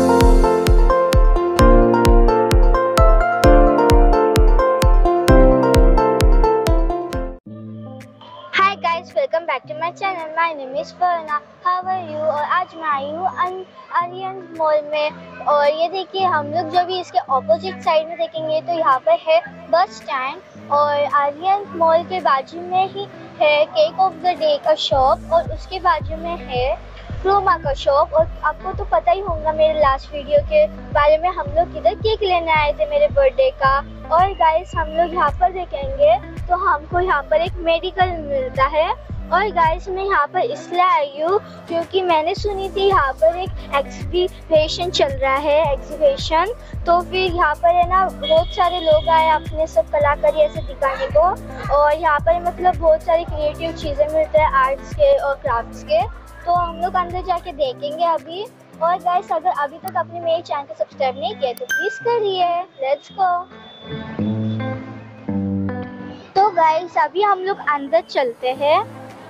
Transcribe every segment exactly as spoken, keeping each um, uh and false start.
Welcome back to my channel. My name is Farna, how are you. और आज मैं आई हूँ आर्यन मॉल में। और ये देखिए, हम लोग जो भी इसके ऑपोजिट साइड में देखेंगे तो यहाँ पर है बस स्टैंड, और आर्यन मॉल के बाजू में ही है केक ऑफ द डे का शॉप, और उसके बाजू में है क्रोमा का शॉप। और आपको तो पता ही होगा मेरे लास्ट वीडियो के बारे में, हम लोग किधर केक लेने आए थे मेरे बर्थडे का। और गाइस, हम लोग यहाँ पर देखेंगे तो हमको यहाँ पर एक मेडिकल मिलता है। और गाइस, मैं यहाँ पर इसलिए आई हूँ क्योंकि मैंने सुनी थी यहाँ पर एक एग्जीबिशन चल रहा है, एग्जीबिशन। तो फिर यहाँ पर है ना, बहुत सारे लोग आए अपने सब कलाकारी ऐसे दिखाने को। और यहाँ पर मतलब बहुत सारी क्रिएटिव चीज़ें मिलती है, आर्ट्स के और क्राफ्ट्स के। तो हम लोग अंदर जाके देखेंगे अभी। और गाइस, अगर अभी तक आपने मेरे चैनल को सब्सक्राइब नहीं किया तो प्लीज़ करिए। Let's go. तो गाइस, अभी हम लोग अंदर चलते हैं।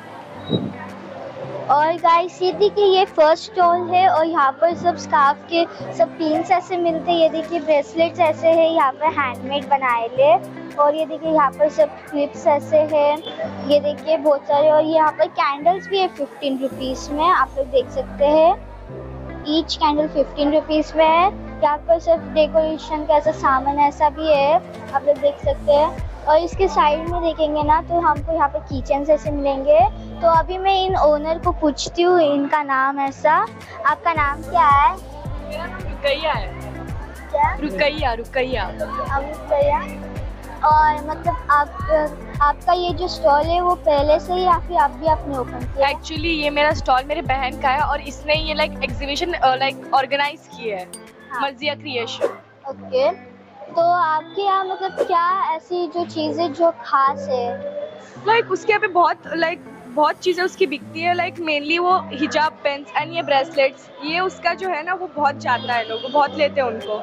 और गाइस, ये देखिए, ये फर्स्ट स्टॉल है और यहाँ पर सब स्कार्फ के सब पिन्स ऐसे मिलते हैं। ये देखिए, ब्रेसलेट्स ऐसे है यहाँ पर हैंडमेड बनाए ले। और ये देखिए, यहाँ पर सब क्लिप्स ऐसे हैं, ये देखिए बहुत सारे। और यहाँ पर कैंडल्स भी है फिफ्टीन रुपीज़ में, आप लोग देख सकते हैं। ईच कैंडल फिफ्टीन रुपीज़ में है। यहाँ पर सब डेकोरेशन का ऐसा सामान ऐसा भी है, आप लोग देख सकते हैं। और इसके साइड में देखेंगे ना तो हमको यहाँ पर किचन ऐसे मिलेंगे। तो अभी मैं इन ओनर को पूछती हूँ इनका नाम ऐसा। आपका नाम क्या है? मेरा नाम रुकैया है। क्या? रुकैया रुकैया अब रुकैया। और मतलब आप आपका ये जो स्टॉल है वो पहले से ही या फिर आप भी आपने ओपन किया? एक्चुअली ये मेरा स्टॉल मेरे बहन का है और इसने ये लाइक एग्जीबिशन लाइक ऑर्गेनाइज की है। हाँ। मर्जिया क्रिएशन। ओके। तो आपके यहाँ मतलब क्या ऐसी जो चीज़ें जो खास है? लाइक like, उसके यहाँ पे बहुत लाइक like, बहुत चीज़ें उसकी बिकती है। लाइक like, मेनली वो हिजाब पेन्स एंड ये ब्रेसलेट्स, ये उसका जो है ना वो बहुत जाता है, लोग बहुत लेते हैं उनको।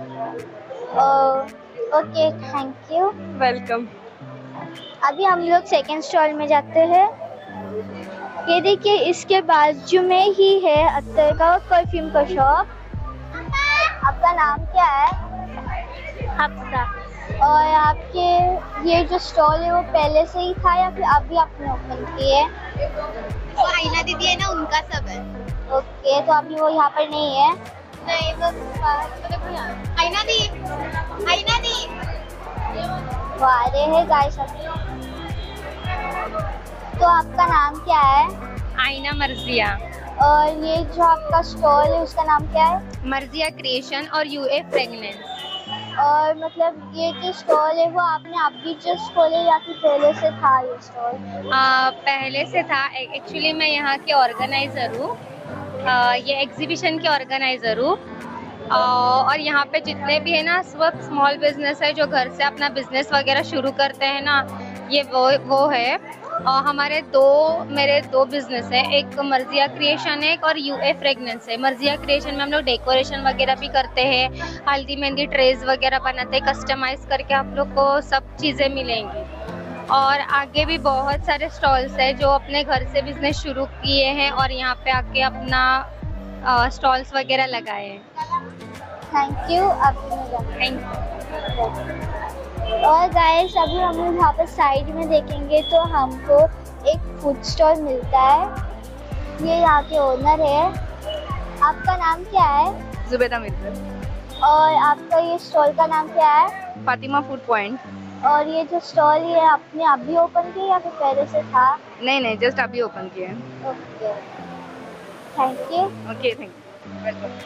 Okay, thank you. वेलकम। अभी हम लोग सेकेंड स्टॉल में जाते हैं। ये देखिए, इसके बाजू में ही है अत्तर का परफ्यूम का शॉप। आपका नाम क्या है? हफ्सा। और आपके ये जो स्टॉल है वो पहले से ही था या फिर अभी आपने ओपन किए? वो आईना दीदी है ना, उनका सब है। ओके, तो अभी वो यहाँ पर नहीं है? नहीं, वो आईना दी आईना दी वो आ रहे हैं गाइस अभी। तो आपका नाम क्या है? आईना मर्जिया। और ये जो आपका स्टॉल है उसका नाम क्या है? मर्जिया क्रिएशन और यूए फ्रेगनेंस। और मतलब ये जो स्टॉल है वो आपने अभी जस्ट खोले या फिर पहले से था ये स्टॉल? पहले से था। एक्चुअली मैं यहाँ के ऑर्गेनाइज़र हूँ, ये एग्जीबिशन के ऑर्गेनाइज़र हूँ। और यहाँ पे जितने भी है ना सब स्मॉल बिजनेस है जो घर से अपना बिजनेस वगैरह शुरू करते हैं ना, ये वो वो है। और हमारे दो मेरे दो बिजनेस है, एक मर्जिया क्रिएशन है और यूए फ्रेगनेंस है। मर्जिया क्रिएशन में हम लोग डेकोरेशन वगैरह भी करते हैं, हल्दी मेहंदी ट्रेज वगैरह बनाते हैं, कस्टमाइज करके आप लोग को सब चीज़ें मिलेंगी। और आगे भी बहुत सारे स्टॉल्स है जो अपने घर से बिजनेस शुरू किए हैं और यहाँ पे आके अपना स्टॉल्स वगैरह लगाए हैं। Thank you. Thank you. और गाइस, अभी हम लोग यहाँ पर साइड में देखेंगे तो हमको एक फूड स्टॉल मिलता है। ये यहाँ के ओनर है। आपका नाम क्या है? जुबैदा मिर्जा। और आपका ये स्टॉल का नाम क्या है? Fatima food point. और ये जो स्टॉल है आपने अभी ओपन किया या फिर पहले से था? नहीं नहीं, जस्ट अभी ओपन किया है। Okay, thank you. Okay, thank you. Welcome.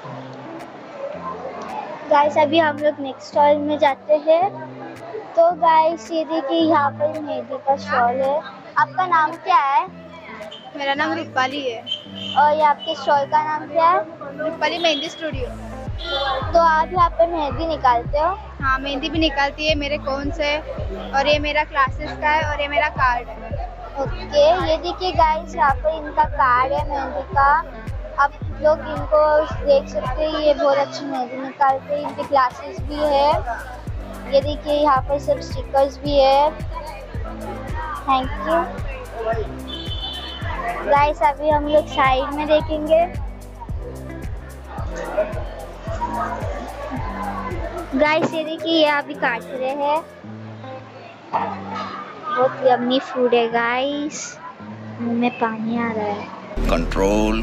Guys, अभी हम लोग नेक्स्ट स्टॉल में जाते हैं। तो गाइस, ये देखिए, यहाँ पर मेहंदी का स्टॉल है। आपका नाम क्या है? मेरा नाम रूपाली है। और ये आपके स्टॉल का नाम क्या है? रूपाली मेहंदी स्टूडियो। तो आप यहाँ पर मेहंदी निकालते हो? हाँ, मेहंदी भी निकालती है मेरे कौन से, और ये मेरा क्लासेस का है और ये मेरा कार्ड है। ओके, ये देखिए गाइस, यहाँ पर इनका कार्ड है मेहंदी का। आप लोग इनको देख सकते हैं, ये बहुत अच्छी मेहंदी निकालते हैं। इनकी क्लासेस भी है। ये देखिए, यहाँ पर सब स्टिकर्स भी है। Thank you. गाइस, अभी हम लोग साइड में देखेंगे। गाइस ये देखिए ये अभी काट रहे हैं, बहुत यम्मी फूड है गाइस, मुंह में पानी आ रहा है। Control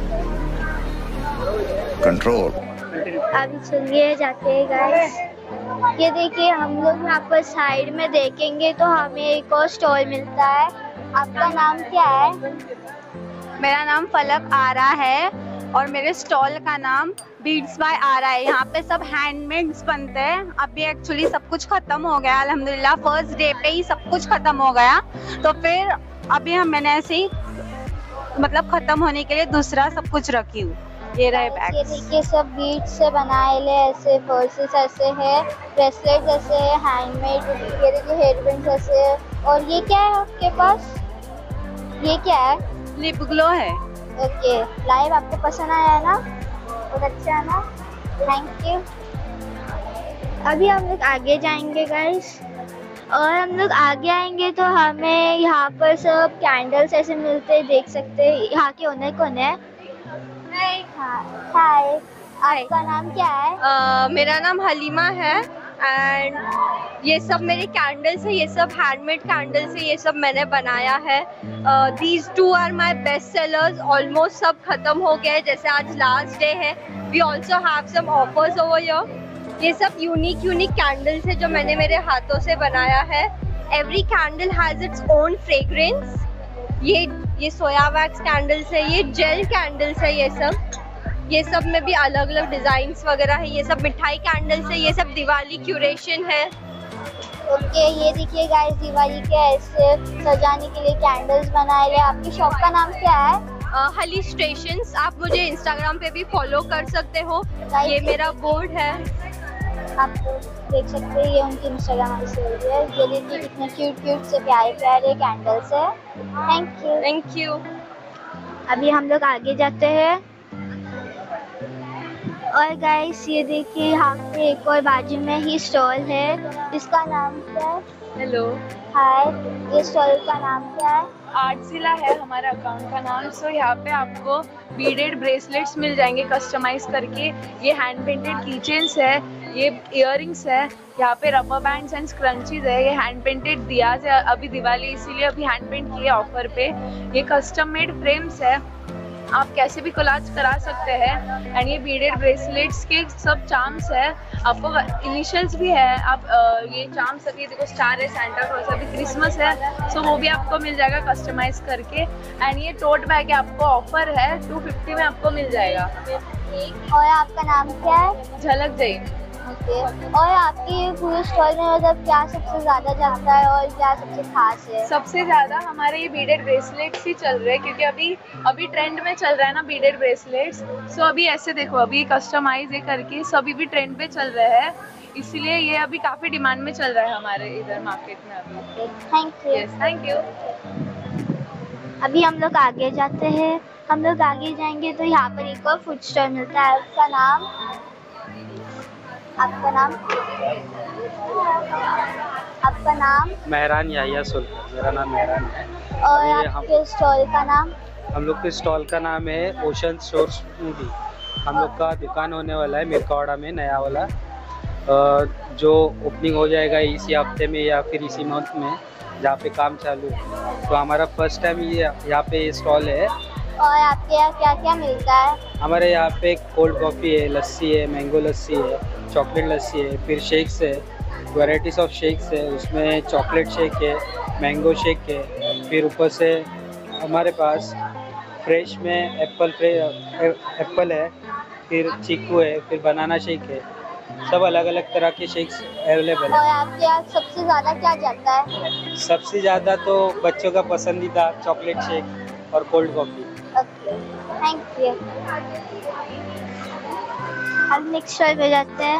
control. अभी चलिए जाते हैं गाइस। ये देखिए हम लोग यहाँ पर साइड में देखेंगे तो हमें एक और स्टॉल मिलता है। आपका नाम क्या है? मेरा नाम फलक आरा है और मेरे स्टॉल का नाम बीड्स बाय आरा है। यहाँ पे सब हैंडमेड्स बनते हैं। अभी एक्चुअली सब कुछ खत्म हो गया अल्हम्दुलिल्लाह, फर्स्ट डे पे ही सब कुछ खत्म हो गया, तो फिर अभी हम मैंने ऐसे ही मतलब खत्म होने के लिए दूसरा सब कुछ रखी हूँ। ये रहे ये बैग्स। देखिए सब बीड्स से बनाए ले, ऐसे पर्सेस ऐसे है, ब्रेसलेट्स ऐसे है, हैंडमेड, ये देखिए हेयरबैंड्स ऐसे है। और ये क्या है आपके पास? ये क्या है? लिप ग्लो है। ओके, लाइव आपको पसंद आया है ना? बहुत अच्छा है ना? Thank you. अभी हम लोग आगे जाएंगे गाइस, और हम लोग आगे आएंगे तो हमें यहाँ पर सब कैंडल्स ऐसे मिलते हैं, देख सकते हैं। यहाँ के ओनर कौन है? हाय, आपका नाम क्या है? uh, मेरा नाम हलीमा है एंड ये सब मेरे कैंडल्स है, ये सब हैंडमेड कैंडल्स है, ये सब मैंने बनाया है। These two are my best sellers. Almost सब खत्म हो गए, जैसे आज लास्ट डे है। We also have some offers over here. ये सब यूनिक यूनिक कैंडल्स है जो मैंने मेरे हाथों से बनाया है। Every candle has its own fragrance. ये ये सोया वैक्स कैंडल्स है, ये जेल कैंडल्स है, ये सब ये सब में भी अलग अलग डिजाइन्स वगैरह है। ये सब मिठाई कैंडल्स है, ये सब दिवाली क्यूरेशन है। ओके, ये देखिए गाइस दिवाली के ऐसे सजाने के लिए कैंडल्स बनाए ले। आपकी शॉप का नाम क्या है? हली स्टेशंस। आप मुझे इंस्टाग्राम पे भी फॉलो कर सकते हो, ये मेरा बोर्ड है। आप देख सकते हैं ये उनकी इंस्टाग्राम आई डी है। ये देखिए कितने क्यूट क्यूट से प्यारे प्यारे कैंडल्स है। Thank you. Thank you. अभी हम लोग आगे जाते हैं, और गाइस ये देखिए यहाँ पे एक और बाजू में ही स्टॉल है, इसका नाम क्या है? हेलो, हाय, ये स्टॉल का नाम क्या है? आर्टजिला है हमारा अकाउंट का नाम। सो यहाँ पे आपको बीडेड ब्रेसलेट्स मिल जाएंगे कस्टमाइज करके। ये हैंड पेंटेड कीचेन्स है, ये इयररिंग्स है, यहाँ पे रबर बैंड्स एंड स्क्रंचीज है, ये हैंड पेंटेड दियाज है। अभी दिवाली इसीलिए अभी हैंड पेंट किए ऑफर पे। ये कस्टम मेड फ्रेम्स है, आप कैसे भी कोलाज करा सकते हैं। एंड ये बीडेड ब्रेसलेट्स के सब चार्म्स है, आपको इनिशियल्स भी है। आप आ, ये चार्म्स अभी देखो स्टार है, सैंटा क्लॉज, अभी क्रिसमस है, सो वो भी आपको मिल जाएगा कस्टमाइज करके। एंड ये टोट बैग है, आपको ऑफर है टू फिफ्टी में आपको मिल जाएगा। और आपका नाम क्या है? झलक जैन। ओके, और आपकी पूरे स्टॉल में मतलब क्या सबसे ज़्यादा चलता है और क्या सबसे खास है? सबसे ज़्यादा हमारे ये बीडेड ब्रेसलेट्स ही चल रहे हैं, क्योंकि अभी अभी ट्रेंड में चल रहा है ना बीडेड ब्रेसलेट्स। सो अभी ऐसे देखो, अभी कस्टमाइज ये करके सभी भी ट्रेंड पे चल रहे हैं, इसीलिए ये अभी काफ़ी डिमांड में चल रहा है हमारे इधर मार्केट में अभी। Thank you. Yes, thank you. अभी हम लोग आगे जाते हैं, हम लोग आगे जाएंगे तो यहाँ पर एक और फूड स्टॉल मिलता है। आपका नाम? आपका नाम? आपका नाम? मेहरान याहिया सुल्तान, मेरा नाम मेहरान है। और अभी आपके स्टॉल का नाम? हम लोग के स्टॉल का नाम है ओशन स्टोर स्मूदी। हम लोग का दुकान होने वाला है मिरकौड़ा में, नया वाला, अ, जो ओपनिंग हो जाएगा इसी हफ्ते में या फिर इसी मंथ में, जहाँ पे काम चालू है। तो हमारा फर्स्ट टाइम ये यहाँ पे स्टॉल है। और आपके यहाँ क्या क्या मिलता है? हमारे यहाँ पे कोल्ड कॉफ़ी है, लस्सी है, मैंगो लस्सी है, चॉकलेट लस्सी है, फिर शेक्स है, वैराइटीज़ ऑफ शेक्स है। उसमें चॉकलेट शेक है, मैंगो शेक है, फिर ऊपर से हमारे पास फ्रेश में एप्पल फ्रे एप्पल है, फिर चीकू है, फिर बनाना शेक है। सब अलग अलग तरह के शेक्स अवेलेबल है। और आपके यहाँ सबसे ज़्यादा क्या जाता है? सबसे ज़्यादा तो बच्चों का पसंदीदा चॉकलेट शेक और cold coffee. Okay, thank you. अब नेक्स्ट स्टॉल पे जाते हैं।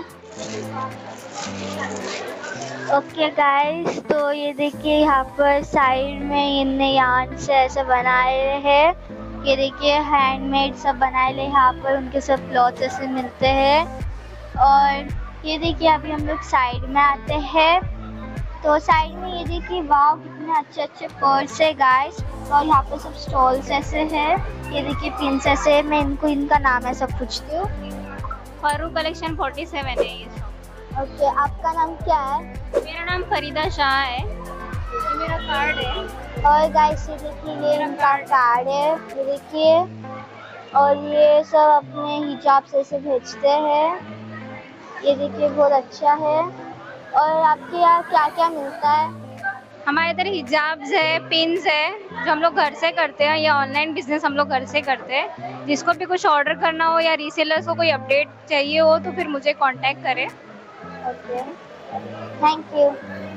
ओके गाइस, तो ये देखिए यहाँ पर साइड में इनने यार्न से ऐसे बनाए हैं। ये देखिए हैंडमेड सब बनाए ले, यहाँ पर उनके सब क्लॉथ ऐसे मिलते हैं। और ये देखिए अभी हम लोग साइड में आते हैं, तो साइड में ये देखिए वाह कितने अच्छे अच्छे पर्स है गाइस। और यहाँ पे सब स्टॉल्स ऐसे हैं, ये देखिए पिंस ऐसे है। मैं इनको इनका नाम है सब पूछती हूँ। फारूक कलेक्शन फोर्टी सेवन है ये शॉप। ओके, आपका नाम क्या है? मेरा नाम फरीदा शाह है। ये मेरा कार्ड है। और गाइस ये देखिए, ये इनका कार्ड है, ये देखिए। और ये सब अपने हिजाब से ऐसे भेजते हैं, ये देखिए, बहुत अच्छा है। और आपके यहाँ क्या क्या मिलता है? हमारे इधर हिजाब्स है, पिन्स है, जो हम लोग घर से करते हैं। ये ऑनलाइन बिजनेस हम लोग घर से करते हैं। जिसको भी कुछ ऑर्डर करना हो या रीसेलर्स को कोई अपडेट चाहिए हो तो फिर मुझे कांटेक्ट करें। Okay, thank you.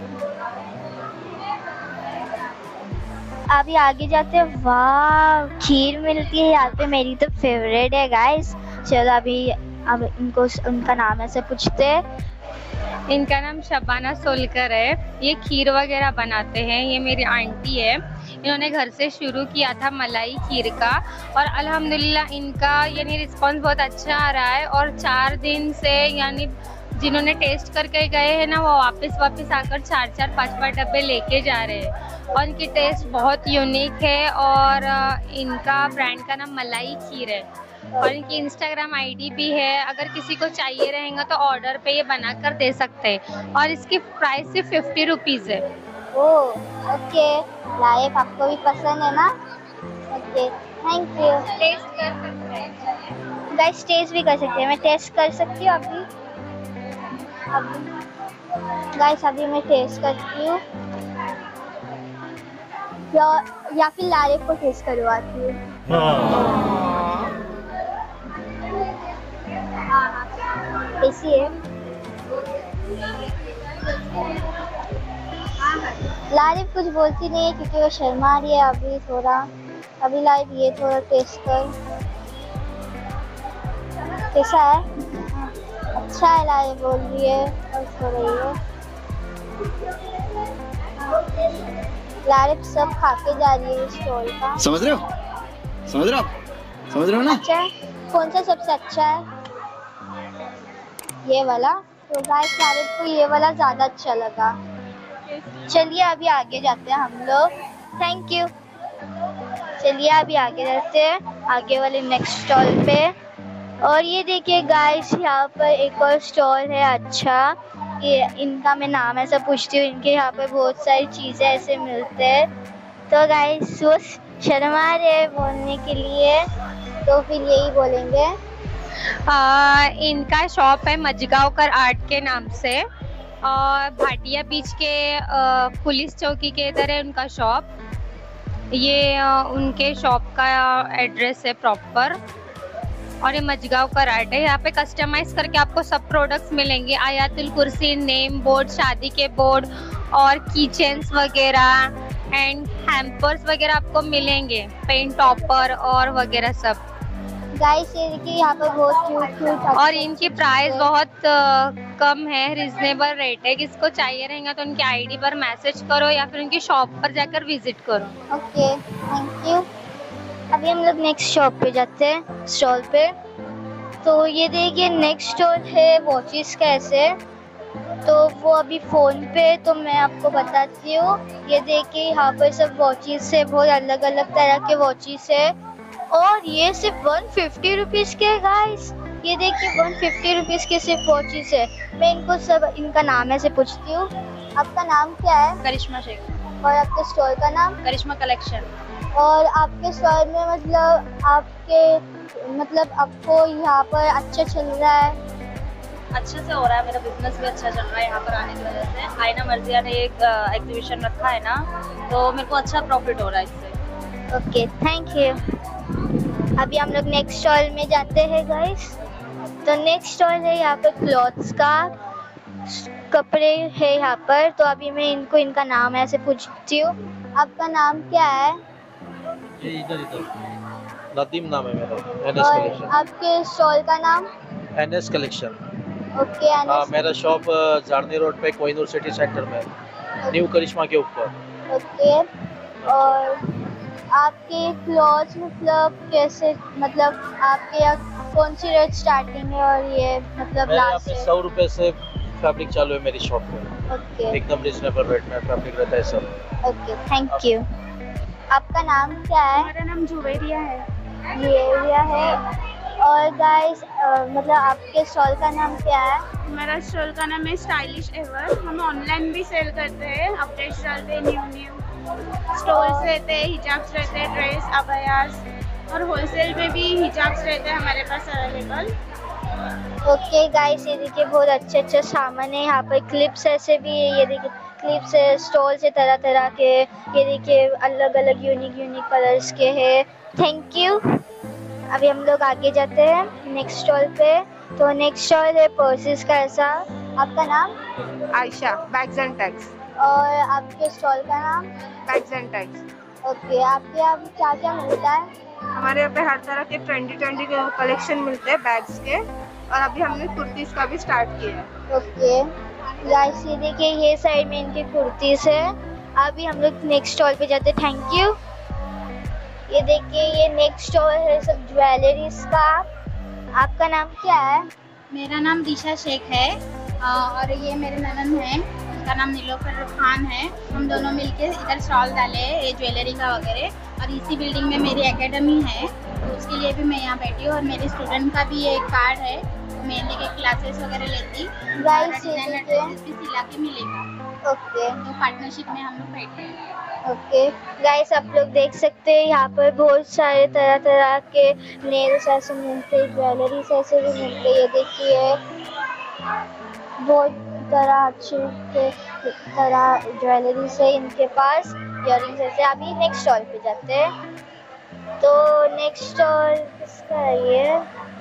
अभी आगे जाते हैं। वाह, खीर मिलती है यहाँ पे, मेरी तो फेवरेट है गाइस। चलो अभी अब इनको उनका नाम ऐसे पूछते हैं। इनका नाम शबाना सोलकर है। ये खीर वगैरह बनाते हैं। ये मेरी आंटी है, इन्होंने घर से शुरू किया था मलाई खीर का, और अल्हम्दुलिल्लाह इनका यानी रिस्पांस बहुत अच्छा आ रहा है। और चार दिन से यानी जिन्होंने टेस्ट करके गए हैं ना, वो वापस वापस आकर चार चार पाँच पाँच डब्बे लेके जा रहे हैं। और इनकी टेस्ट बहुत यूनिक है। और इनका ब्रांड का नाम मलाई खीर है। और इनकी इंस्टाग्राम आईडी भी है, अगर किसी को चाहिए रहेगा तो ऑर्डर पे ये बना कर दे सकते हैं। और इसकी प्राइस सिर्फ फिफ्टी रुपीज़ है। ओह, ओके। लाइफ आपको भी पसंद है ना? Okay, thank you. टेस्ट कर सकते हैं गाइस, टेस्ट भी कर सकते हैं। मैं टेस्ट कर सकती हूँ अभी? अभी गाइस, अभी मैं टेस्ट करती हूँ, या या फिर लाइफ को टेस्ट करवाती हूँ। ऐसी है। लाइफ कुछ बोलती नहीं है क्योंकि वो शर्मा रही है अभी थोड़ा। अभी लाइफ ये थोड़ा टेस्ट कर, कैसा है? अच्छा है, लाइफ बोल रही है और सो रही है। लाइफ सब खा के जा रही है स्टॉल का। समझ रहे हो? समझ रहे हो आप? समझ रहे हो ना? अच्छा है। कौन सा सबसे अच्छा है? ये वाला। तो गाइस, लाइफ को ये वाला ज़्यादा अच्छा लगा। चलिए अभी आगे जाते हैं हम लोग। Thank you. चलिए अभी आगे जाते हैं, आगे वाले नेक्स्ट स्टॉल पे। और ये देखिए गाइस, यहाँ पर एक और स्टॉल है। अच्छा, ये इनका मैं नाम ऐसा पूछती हूँ। इनके यहाँ पर बहुत सारी चीज़ें ऐसे मिलते हैं। तो गाइस, वो शर्मा रहे बोलने के लिए, तो फिर यही बोलेंगे। आ, इनका शॉप है मजगांवकर आर्ट के नाम से, और भाटिया बीच के आ, पुलिस चौकी के इधर है उनका शॉप। ये आ, उनके शॉप का एड्रेस है प्रॉपर। और ये मजगांवकर आर्ट है। यहाँ पे कस्टमाइज करके आपको सब प्रोडक्ट्स मिलेंगे। आयातुल कुर्सी, नेम बोर्ड, शादी के बोर्ड और कीचेन्स वगैरह एंड हैम्पर्स वगैरह आपको मिलेंगे, पेन टॉपर और वगैरह सब। गाइस, ये देखिए यहाँ पर बहुत क्यूट क्यूट। और इनकी प्राइस बहुत आ, कम है, रिजनेबल रेट है। किसको चाहिए रहेगा तो उनकी आईडी पर मैसेज करो या फिर उनकी शॉप पर जाकर विजिट करो। Okay, thank you. अभी हम लोग नेक्स्ट शॉप पे जाते हैं, स्टॉल पे। तो ये देखिए नेक्स्ट स्टॉल है वॉचेस का ऐसे। तो वो अभी फ़ोन पे, तो मैं आपको बताती हूँ। ये देखिए यहाँ पर सब वॉचेस है, बहुत अलग अलग तरह के वॉचेस है। और ये सिर्फ वन फिफ्टी रुपीज़ के गाइस। ये देखिए वन फिफ्टी रुपीज़ के सिर्फ वॉचेस है। मैं इनको सब इनका नाम ऐसे पूछती हूँ। आपका नाम क्या है? करिश्मा शेख। और आपके स्टॉल का नाम? करिश्मा कलेक्शन। और आपके स्टॉल में मतलब आपके मतलब आपको यहाँ पर अच्छा चल रहा है? अच्छे से हो रहा है, मेरा बिजनेस भी अच्छा चल रहा है यहाँ पर आने की वजह से। आईना मर्जिया ने एक एग्जीबिशन रखा है ना, तो मेरे को अच्छा प्रॉफिट हो रहा है इससे। Okay, thank you. अभी हम लोग नेक्स्ट स्टॉल में जाते हैं गाइस। तो नेक्स्ट स्टॉल है यहाँ पर क्लॉथ्स का, कपड़े है यहाँ पर। तो अभी मैं इनको इनका नाम ऐसे पूछती हूँ। आपका नाम क्या है? ये इधर इधर नदीम नाम है मेरा। एनएस और कलेक्शन। आपके स्टॉल का नाम? NS collection. ओके, हाँ, मेरा शॉप जारनी रोड पे कोहिनूर सिटी सेंटर में, न्यू करिश्मा के ऊपर। ओके। और आपके क्लॉथ्स मतलब कैसे, मतलब आपके यहाँ कौन सी रेट स्टार्टिंग है और ये मतलब मेरे यहाँ लास्ट पे है? सौ रुपए से फैब्रिक चालू है मेरी शॉप पे। ओके, एकदम रिजनेबल रेट में फैब्रिक रहता है सब। Okay, thank you. आपका नाम क्या है? हमारा नाम जुवेरिया है। ये एरिया है। और गाइस मतलब आपके स्टॉल का नाम क्या है? हमारा स्टॉल का नाम है स्टाइलिश एवर। हम ऑनलाइन भी सेल करते हैं, अपडेट्स डालते हैं, न्यू न्यू स्टॉल्स रहते हैं, हिजाब्स रहते हैं, ड्रेस, अबायास, और होलसेल में भी हिजाब्स रहते हैं हमारे पास अवेलेबल। ओके गाइस, ये देखिए बहुत अच्छे अच्छे सामान है यहाँ पर। क्लिप्स ऐसे भी है, ये देखिए क्लिप्स है, स्टॉल्स है तरह तरह के। ये देखिए अलग अलग यूनिक यूनिक कलर्स के हैं। Thank you. अभी हम लोग आगे जाते हैं नेक्स्ट स्टॉल पे। तो नेक्स्ट स्टॉल है पर्सेस का। ऐसा आपका नाम? Ayesha, bags and tags. और आपके स्टॉल का नाम? Bags and tags. ओके, आपके यहाँ क्या क्या मिलता है? हमारे यहाँ पे हर तरह के ट्रेंडी ट्रेंडी कलेक्शन मिलते हैं बैग्स के, और अभी हमने कुर्तीज का भी स्टार्ट किया है। ओके गाइस, ये देखिए ये साइड में इनकी कुर्तीज है। अभी हम लोग नेक्स्ट स्टॉल पे जाते हैं। Thank you. ये देखिए ये नेक्स्ट स्टॉल है सब ज्वेलरीज का। आपका नाम क्या है? मेरा नाम दिशा शेख है और ये मेरे ननन है, उनका नाम नीलोफर खान है। हम दोनों मिलके इधर स्टॉल डाले हैं ये ज्वेलरी का वगैरह, और इसी बिल्डिंग में मेरी एकेडमी है, तो उसके लिए भी मैं यहाँ बैठी हूँ। और मेरे स्टूडेंट का भी एक कार्ड है, मेहंदी के क्लासेस वगैरह लेती, गाइस डिजाइनर ड्रेसेस भी सिला के मिलेगा। ओके, तो पार्टनरशिप में हम लोग बैठे हैं। ओके गाइस, आप लोग देख सकते हैं यहाँ पर बहुत सारे तरह तरह के नेल्स ऐसे मिलते हैं, ज्वेलरीज ऐसे भी मिलते हैं। ये देखिए बहुत तरह अच्छे के तरह ज्वेलरीज है इनके पास, इयररिंग्स ऐसे। अभी नेक्स्ट स्टॉल पे जाते हैं। तो नेक्स्ट स्टॉल किसका है? ये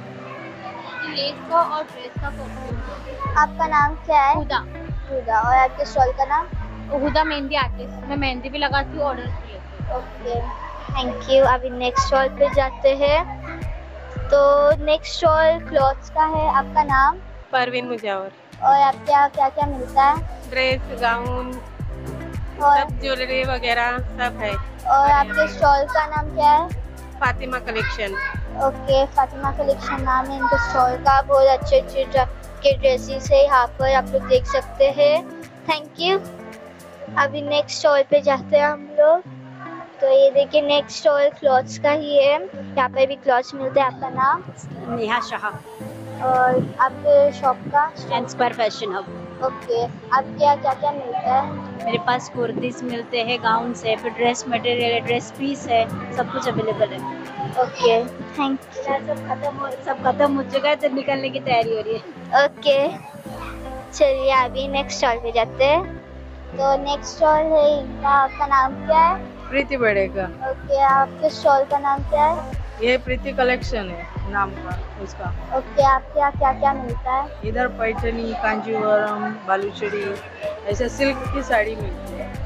लेस का और ड्रेस का परफ्यूम। आपका नाम क्या है? हुदा। हुदा। और आपके स्टॉल का नाम? हुदा मेहंदी आर्टिस्ट। मैं मेहंदी भी लगाती हूँ, ऑर्डर भी लेती हूँ। Okay, thank you. अभी नेक्स्ट स्टॉल पे जाते हैं। तो नेक्स्ट स्टॉल क्लॉथ्स का है। आपका नाम? परवीन मुजावर। और आपके यहाँ क्या क्या मिलता है? ड्रेस, गाउन, और सब ज्वेलरी वगैरह सब है। और आपके स्टॉल का नाम क्या है? Fatima collection. Okay, Fatima collection नाम है इनके स्टॉल का। बहुत अच्छे अच्छे के ड्रेसेस है यहाँ पर, आप लोग देख सकते हैं। Thank you. अभी नेक्स्ट स्टॉल पे जाते हैं हम लोग। तो ये देखिए नेक्स्ट स्टॉल क्लॉथ्स का ही है, यहाँ पे भी क्लॉथ्स मिलते हैं। आपका नाम? नेहा शाह। और आपके शॉप का? Inspire fashion hub. ओके, आपके यहाँ क्या क्या मिलता है? मेरे पास कुर्तीस मिलते हैं, गाउन्स है, फिर ड्रेस मटेरियल है, ड्रेस पीस है, सब कुछ अवेलेबल है। Okay, thank you. सब खत्म हो सब खत्म हो चुका है, तो निकलने की तैयारी हो रही है। ओके, चलिए अभी नेक्स्ट स्टॉल पे जाते हैं। तो नेक्स्ट स्टॉल है इनका। आपका नाम क्या है? प्रीति बड़ेगा। ओके, आपके स्टॉल का नाम क्या है? ये प्रीति कलेक्शन है नाम का उसका। ओके, आपके यहाँ क्या क्या मिलता है? इधर पैठनी, कांजीवरम, बालूचड़ी, ऐसे सिल्क की साड़ी मिलती है।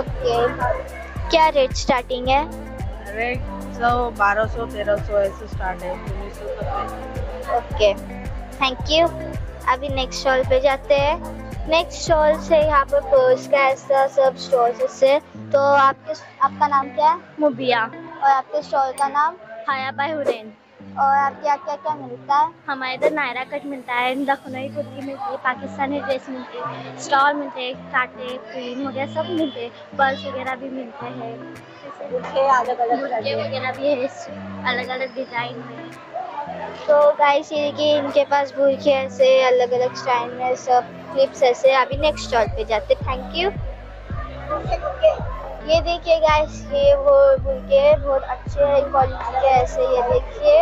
ओके, क्या रेट स्टार्टिंग है? रेट सौ, बारह सौ, तेरह सौ ऐसे स्टार्ट है, उन्नीस सौ तक है। Okay, thank you. अभी नेक्स्ट स्टॉल पे जाते हैं। नेक्स्ट स्टॉल से यहाँ पर पर्स का ऐसा सब स्टॉल्स से। तो आपके आपका नाम क्या है? मुबिया। और आपके स्टॉल का नाम? हाया बाय हुरैन। और आपके यहाँ क्या क्या मिलता है? हमारे इधर नायरा कट मिलता है, लखनऊ कुर्ती मिलती है, पाकिस्तानी ड्रेस मिलती है, स्टॉल मिलते हैं, कांटे, क्रीम वगैरह सब मिलते हैं, पर्स वगैरह भी मिलते हैं, अलग अलग वगैरह भी है, अलग अलग डिजाइन में। तो गाइस ये देखिए इनके पास बुरखे ऐसे अलग अलग स्टाइल में सब क्लिप्स ऐसे। अभी नेक्स्ट स्टॉल पे जाते। Thank you. ये देखिए गाइस, ये वो बुरखे बहुत अच्छे क्वालिटी के ऐसे, ये देखिए।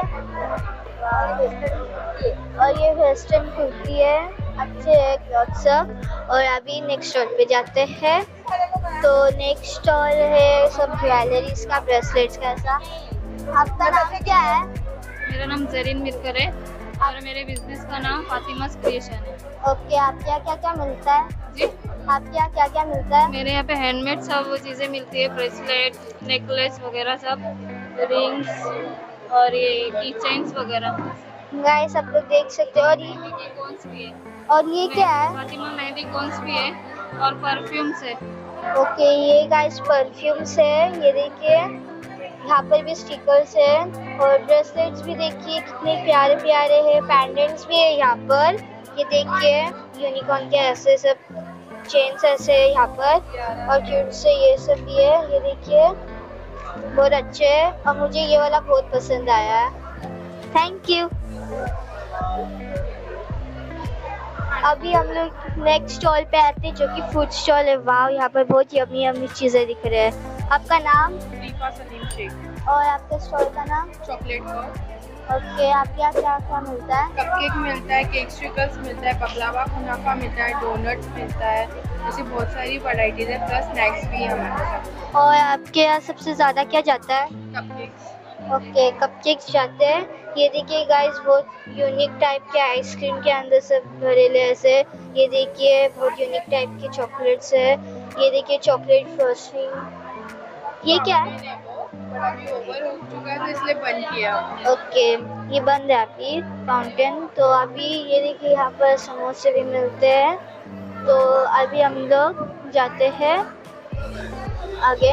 और ये वेस्टर्न कुर्ती है, अच्छे है क्लॉथ सब। और अभी नेक्स्ट स्टॉल पे जाते हैं। तो नेक्स्ट स्टॉल है सब ज्वेलरीज का, ब्रेसलेट्स का ऐसा। आपका नाम क्या है? मेरा नाम जरीन मिरकर है और मेरे बिजनेस का नाम फातिमास क्रिएशन है। ओके, आपके यहाँ क्या क्या मिलता है? जी, आपके यहाँ क्या क्या मिलता है? मेरे यहाँ पे हैंडमेड सब वो चीज़ें मिलती है, ब्रेसलेट, नेकलेस वगैरह सब, रिंग्स और ये की चेन्स वगैरह। गाइस आप लोग देख सकते हो। और ये कोन्स भी है। और ये क्या है? फातिमा मेहंदी कोन्स भी है और परफ्यूम्स है। ओके, ये गाइस परफ्यूम्स है। ये देखिए यहाँ पर भी स्टिकर्स है। और ब्रेसलेट्स भी देखिए कितने प्यारे प्यारे हैं, पेंडेंट्स भी है यहाँ पर। ये देखिए यूनिकॉर्न के ऐसे सब चेन्स ऐसे है यहाँ पर, और क्यूट से ये सब भी है। ये देखिए बहुत अच्छे है, और मुझे ये वाला बहुत पसंद आया है। Thank you. अभी हम लोग नेक्स्ट स्टॉल पे आते हैं जो कि फूड स्टॉल है। वाह, यहाँ पर बहुत यम्मी यम्मी चीज़ें दिख रही है। आपका नाम? दीपा सलीम शेख। और आपके स्टॉल का नाम? Chocolate ball. ओके, आपके यहाँ क्या क्या मिलता है? कपकेक मिलता है, केक स्ट्रिकल्स मिलता है, बकलावा कुनाफा मिलता है, डोनट्स मिलता है, ऐसी बहुत सारी वैरायटीज है, प्लस स्नैक्स भी है हमारे साथ। और आपके यहाँ सबसे ज़्यादा क्या जाता है? कपकेक्स। ओके, कपकेक्स जाते हैं। ये देखिए गाइस, बहुत यूनिक टाइप के आइसक्रीम के अंदर सब भरेले ऐसे। ये देखिए बहुत यूनिक टाइप के चॉकलेट्स है। ये देखिए चॉकलेट फ्रॉस्टिंग। ये क्या है? अभी ओवर हो चुका है तो इसलिए बंद किया। ओके, ये बंद है अभी फाउंटेन। तो अभी ये देखिए यहाँ पर समोसे भी मिलते हैं। तो अभी हम लोग जाते हैं आगे।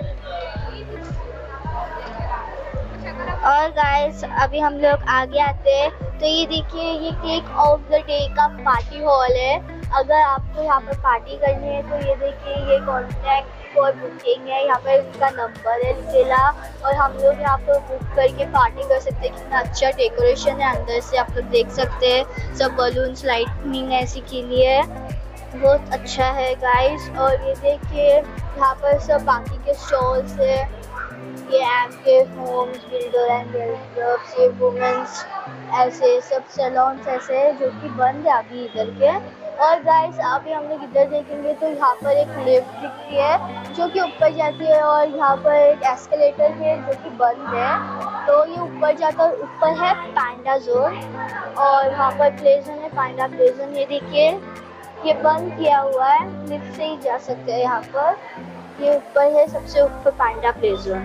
और गाइस अभी हम लोग आगे आते हैं तो ये देखिए, ये केक ऑफ द डे का पार्टी हॉल है। अगर आपको यहाँ पर पार्टी करनी है तो ये देखिए, ये कॉन्टैक्ट फॉर बुकिंग है। यहाँ पर उनका नंबर है लिखेला और हम लोग यहाँ पर बुक करके पार्टी कर सकते हैं। कितना अच्छा डेकोरेशन है अंदर से, आप लोग देख सकते हैं। सब बलून्स लाइटनिंग ऐसी की लिए है, बहुत अच्छा है गाइस। और ये देखिए यहाँ पर सब बाकी के स्टॉल्स है। ये M K homes, builder and builders, ये वुमेन्स, ऐसे सब सैलून्स ऐसे है जो कि बंद है अभी इधर के। और गाइस अभी हम लोग इधर देखेंगे तो यहाँ पर एक लिफ्ट दिख रही है जो कि ऊपर जाती है और यहाँ पर एक एस्केलेटर भी है जो कि बंद है। तो ये ऊपर जाकर ऊपर है पांडा जोन और यहाँ पर प्ले जोन है, पांडा प्ले जोन। ये देखिए ये बंद किया हुआ है, लिफ्ट से ही जा सकते हैं यहाँ पर। ये ऊपर है, सबसे ऊपर पांडा प्ले जोन।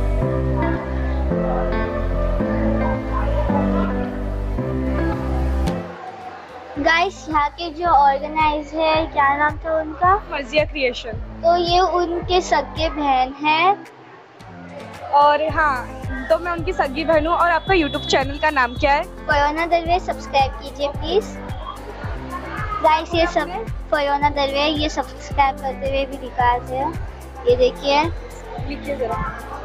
गाइस यहाँ के जो ऑर्गेनाइज है, क्या नाम था उनका? मर्जिया क्रिएशन। तो ये उनके सगे बहन हैं। और हाँ, तो मैं उनकी सगी बहन हूँ। और आपका यूट्यूब चैनल का नाम क्या है? फयोना दरवे, सब्सक्राइब कीजिए प्लीज। गाइस ये सब फयोना दरवे, ये सब्सक्राइब करते हुए भी दिखाते हैं। ये देखिए, लिखिए जरा।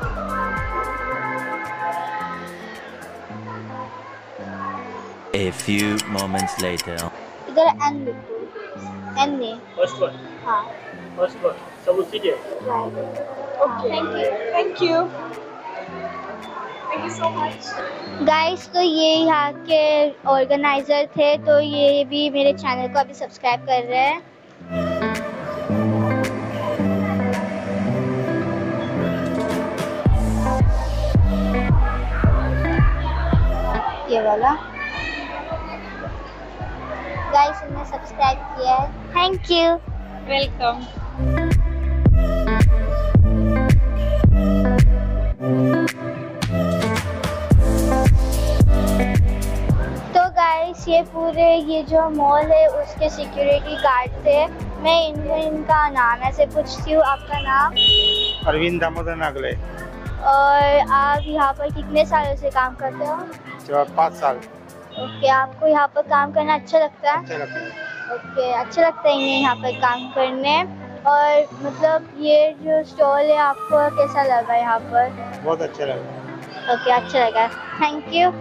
A few moments later. इधर एन लिखो, एन ने फर्स्ट वन। हाँ, फर्स्ट वन सब उसी के। Okay, thank you thank you thank you so much. Guys तो ये यहाँ के ऑर्गेनाइजर थे, तो ये भी मेरे चैनल को अभी सब्सक्राइब कर रहे हैं। ये वाला गाइस इन्होंने सब्सक्राइब किया है, थैंक यू। वेलकम। तो गाइस ये पूरे ये जो मॉल है उसके सिक्योरिटी गार्ड थे। मैं इनको इनका नाम ऐसे पूछती हूँ। आपका नाम? अरविंद दामोदर नागले। और आप यहाँ पर कितने सालों से काम करते हो? पाँच साल। ओके, आपको यहाँ पर काम करना अच्छा लगता है? अच्छा लगता है। ओके, अच्छा लगता है इन्हें यहाँ पर काम करने। और मतलब ये जो स्टॉल है आपको कैसा लगा यहाँ पर? बहुत अच्छा लगा। ओके, अच्छा लगा, थैंक यू।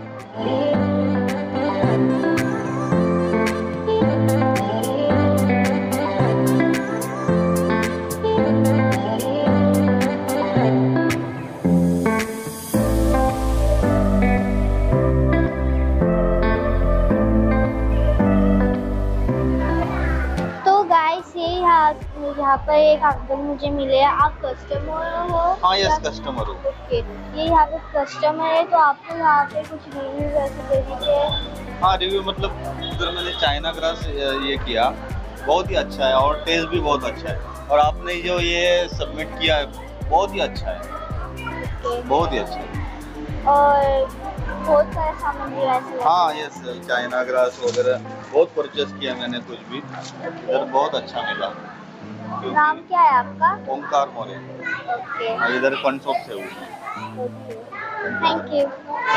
यहाँ पर एक अंकल मुझे मिले। आप कस्टमर हो? हाँ यस, कस्टमर हो। ओके, ये यहाँ पे कस्टमर है, तो आपको यहाँ पे कुछ रिव्यू ऐसे दे दीजिए। हाँ रिव्यू मतलब उधर मैंने चाइना ग्रास ये किया, बहुत ही अच्छा है और टेस्ट भी बहुत अच्छा है। और आपने जो ये सबमिट किया है बहुत ही अच्छा है, बहुत ही अच्छा है। और बहुत सारे सामान भी ऐसे। हाँ यस, चाइना ग्रास वगैरह बहुत परचेस किया मैंने, कुछ भी इधर बहुत अच्छा मिला। नाम क्या है आपका? ओमकार मौर्य। ओके, इधर फन शॉप से हूँ। Thank you.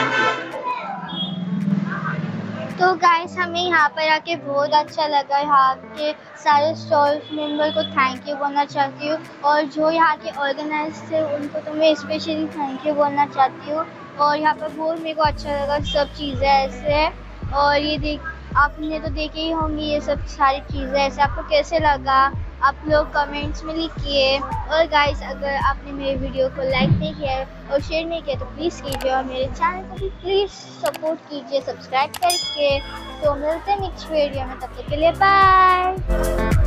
तो गाइस हमें यहाँ पर आके बहुत अच्छा लगा। यहाँ के सारे स्टॉल्स मेंबर को थैंक यू बोलना चाहती हूँ और जो यहाँ के ऑर्गेनाइज थे उनको तो मैं स्पेशली थैंक यू बोलना चाहती हूँ। और यहाँ पर बहुत मेरे को अच्छा लगा, सब चीज़ें ऐसे और ये देख आपने तो देखे ही होंगी ये सब सारी चीज़ें। ऐसे आपको कैसे लगा आप लोग कमेंट्स में लिखिए। और गाइस अगर आपने मेरे वीडियो को लाइक नहीं किया है और शेयर नहीं किया तो प्लीज़ कीजिए, और मेरे चैनल को भी प्लीज़ सपोर्ट कीजिए सब्सक्राइब करके। तो मिलते हैं नेक्स्ट वीडियो में, तब तक के लिए बाय।